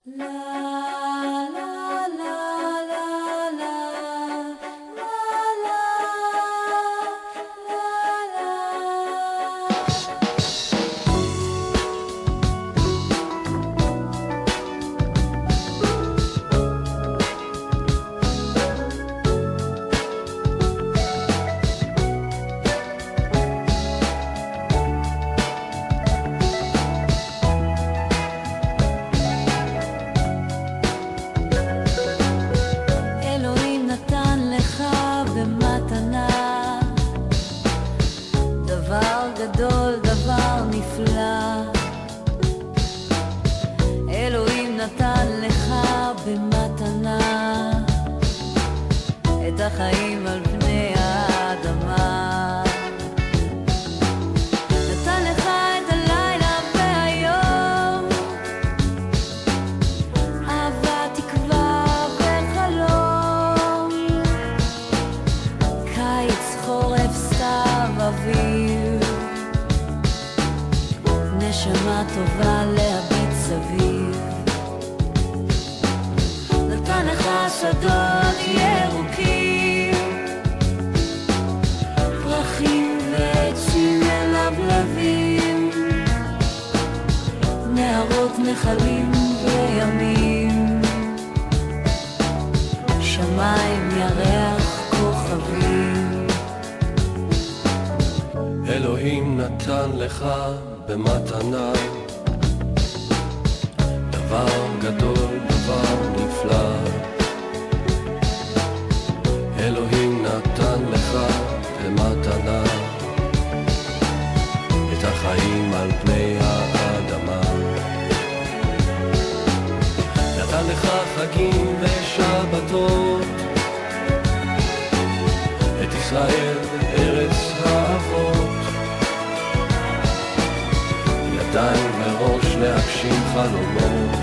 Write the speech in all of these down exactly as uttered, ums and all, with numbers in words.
אלוהים נתן לך במתנה דבר גדול, דבר נפלא. אלוהים נתן לך במתנה את החיים על פני האדמה. נתן לך את הלילה והיום, אהבה, תקווה וחלום, קיץ, חורף, סתיו, אביב, נשמה טובה להביט סביב. נתן לך שדות ירוקים, פרחים ועצים מלבלבים, נהרות, נחלים וימים, שמיים, ירח, כוכבים. אלוהים נתן לך במתנה דבר גדול, דבר נפלא. אלוהים נתן לך במתנה את החיים על פני האדמה. נתן לך חגים ושבתות, את ישראל ארץ האבות, ידיים וראש להגשים חלומות.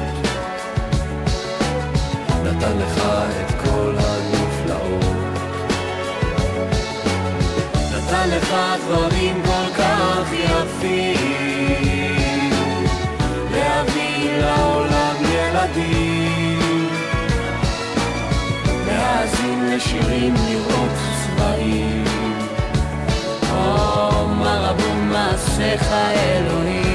נתן לך את כל הנפלאות, נתן לך דברים כל כך יפים, להביא לעולם ילדים, להאזין לשירים, לראות צבעים. או מה רבו מעשיך אלוהים.